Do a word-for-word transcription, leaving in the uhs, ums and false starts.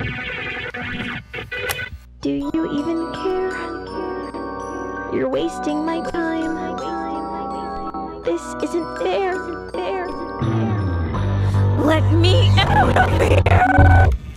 Do you even care? You're wasting my time. This isn't fair. Fair. Let me out of here!